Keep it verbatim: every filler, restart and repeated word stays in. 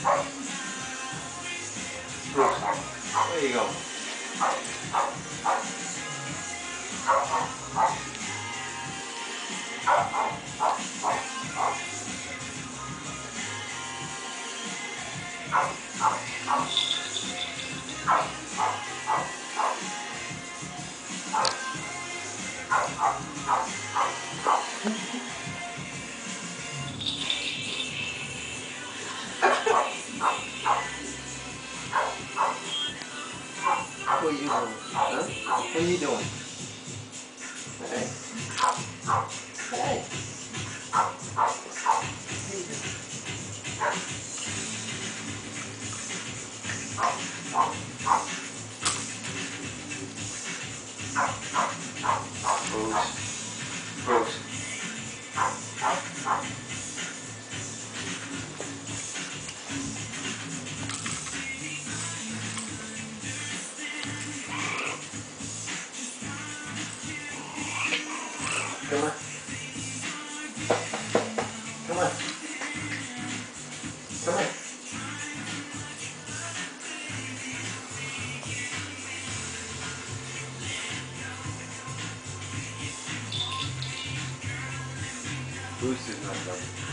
Bruce, there you go. What are you doing? Huh? What are you doing? Hey. Hey. Bruce. Bruce. Come on. Come on. Come on. Bruce is not done.